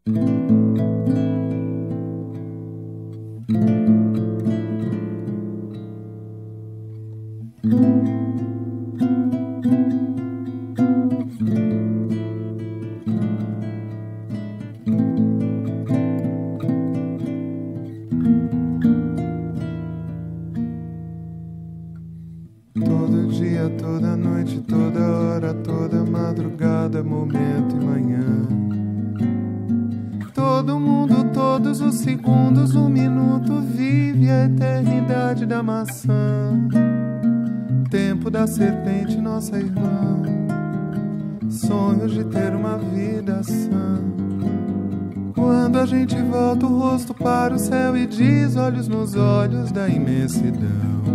Todo dia, toda noite, toda hora, toda madrugada, momento e manhã. Todo mundo, todos os segundos, um minuto, vive a eternidade da maçã. Tempo da serpente, nossa irmã. Sonhos de ter uma vida sã. Quando a gente volta o rosto para o céu e diz, olhos nos olhos da imensidão: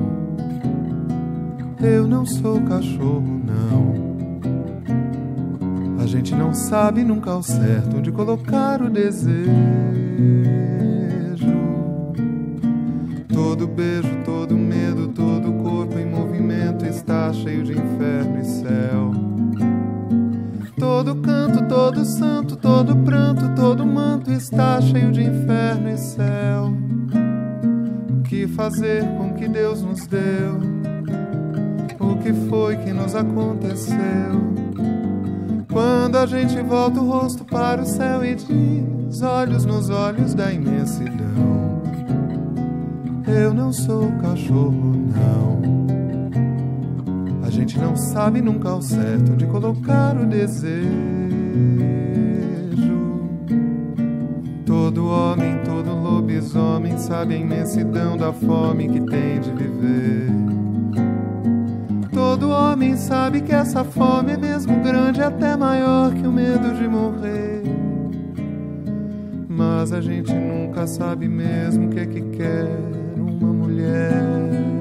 eu não sou cachorro, não. A gente não sabe nunca ao certo onde colocar o desejo. Todo beijo, todo medo, todo corpo em movimento está cheio de inferno e céu. Todo canto, todo santo, todo pranto, todo manto está cheio de inferno e céu. O que fazer com o que Deus nos deu? O que foi que nos aconteceu? Quando a gente volta o rosto para o céu e diz, olhos nos olhos da imensidão: eu não sou cachorro, não. A gente não sabe nunca ao certo onde colocar o desejo. Todo homem, todo lobisomem sabe a imensidão da fome que tem de viver. Todo homem sabe que essa fome é mesmo grande, até maior que o medo de morrer. Mas a gente nunca sabe mesmo o que é que quer uma mulher.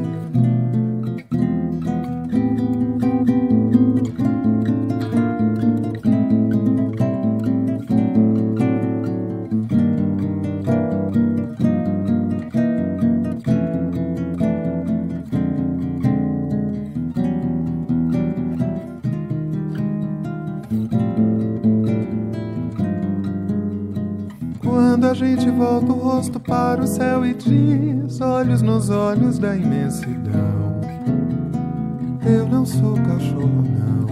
Quando a gente volta o rosto para o céu e diz, olhos nos olhos da imensidão: eu não sou cachorro, não.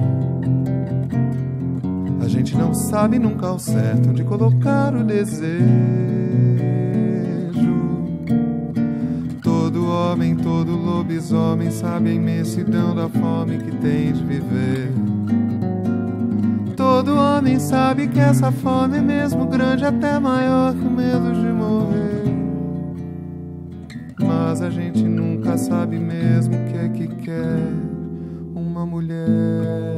A gente não sabe nunca ao certo onde colocar o desejo. Todo homem, todo lobisomem sabe a imensidão da fome que tem de viver. Todo homem sabe que essa fome é mesmo grande, até maior que o medo de morrer. Mas a gente nunca sabe mesmo o que é que quer uma mulher.